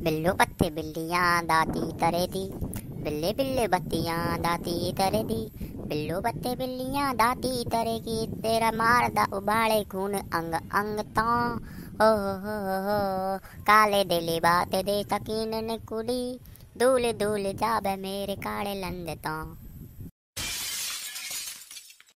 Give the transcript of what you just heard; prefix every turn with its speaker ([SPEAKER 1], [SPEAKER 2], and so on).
[SPEAKER 1] बिल्लो पत्ते बिल्लियां दाती तरे दी, बिल्ले बिल्ले बत्तियां दाती तरे दी। बिल्लो पत्ते बिल्लियां दाती तरेगी, तेरा मारदा उबाले खून अंग अंग तो। हो काले दिली बात दे तकीन ने कुड़ी, दूल दूल जाबे मेरे काले लंदे तो।